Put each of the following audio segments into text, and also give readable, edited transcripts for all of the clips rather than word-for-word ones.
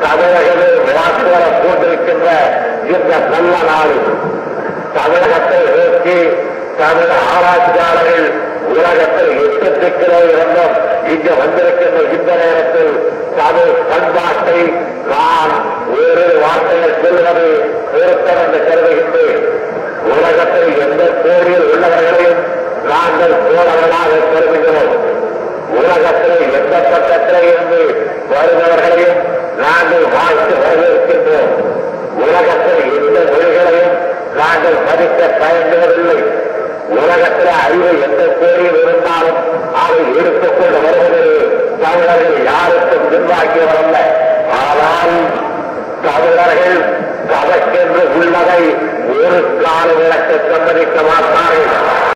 தமிழகமே விளையாட்டு வர போட்டிருக்கின்ற இந்த நல்ல நாடு தமிழகத்தை நோக்கி தமிழக ஆராய்ச்சியாளர்கள் உலகத்தில் எட்டு இருந்தும் இங்கு வந்திருக்கின்ற இந்த நேரத்தில் தமிழ் பண்பாட்டை நான் வேறு வார்த்தைகள் சொல்வது பொருத்தம் என்று கருதுகின்றேன். உலகத்தில் எந்த கோரியில் உள்ளவர்களையும் நாங்கள் தோழர்களாக கருதுகிறோம். உலகத்தில் எந்த பக்கத்தில் இருந்து வருபவர்களையும் நாங்கள் வாழ்த்து வரவேற்கின்றோம். உலகத்தில் எந்த மொழிகளையும் நாங்கள் மதிக்க தயங்குவதில்லை. உலகத்தில் அறிவு எந்த கோரியில் இருந்தாலும் அதை எடுத்துக்கொண்டு வருவதில் தமிழர்கள் யாருக்கும் பின்வாங்கியவரல்ல. ஆனால் தமிழர்கள் தமக்கென்று உள்ளதை ஒரு கால விளக்க சம்மதிக்க மாட்டார்கள்.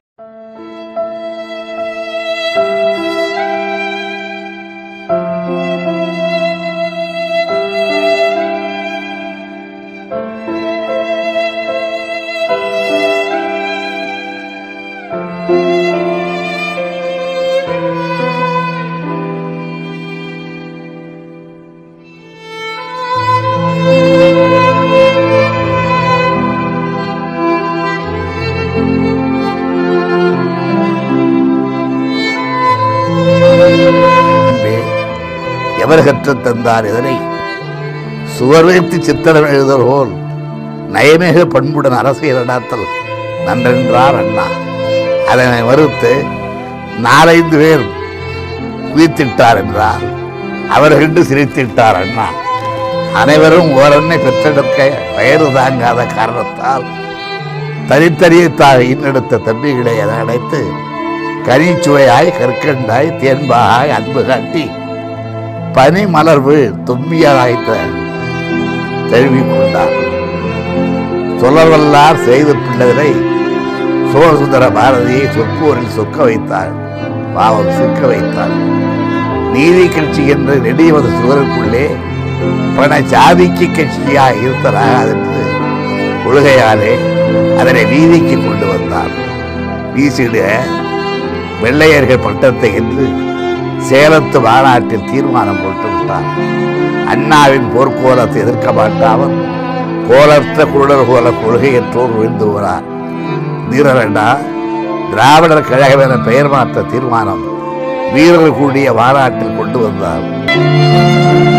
எவர் கற்றுத் தந்தார் இதனை சுவர் வைத்து சித்திரம் எழுதல் போல் நயமேக பண்புடன் அரசியல் நடாத்தல் நன்றென்றார் அண்ணா. அதனை மறுத்து 4-5 பேர் குவித்திட்டார் என்றார். அவர்கள் சிரித்திட்டார் அண்ணா. அனைவரும் ஓரன்னை பெற்றெடுக்க வயது தாங்காத காரணத்தால் தனித்தனியாக இன்னெடுத்த தம்பிகளை என அடைத்து கனிச்சுவையாய் கற்கண்டாய் தேன்பாய் அன்பு காட்டி பனி மலர்வு தும்பியாய்த்த தழுவிக்கொண்டார். சொல்லவல்லார் செய்த பிள்ளைகளை சோழசுந்தர பாரதியை சொற்போரில் சொக்க வைத்தார். பாவம் சிக்க வைத்தார். நீதி கட்சி என்று நெடியவது சுவருக்குள்ளே பண ஜாதிக்கு கட்சியாக இருத்தலாகாதென்று கொள்கையாலே அதனை நீதிக்கு கொண்டு வந்தார். வீசிட வெள்ளையர்கள் பட்டத்தை என்று சேலத்து மாநாட்டில் தீர்மானம் போட்டுவிட்டார். அண்ணாவின் போர்க்கோலத்தை எதிர்க்க மாட்டாமல் கோலற்ற குருடர் போல கொள்கையற்றோர் விழுந்து போனார். வீரரண்டா திராவிடர் கழகம் என பெயர் மாற்ற தீர்மானம் வீரர்கள் கூடிய மாநாட்டில் கொண்டு வந்தார்.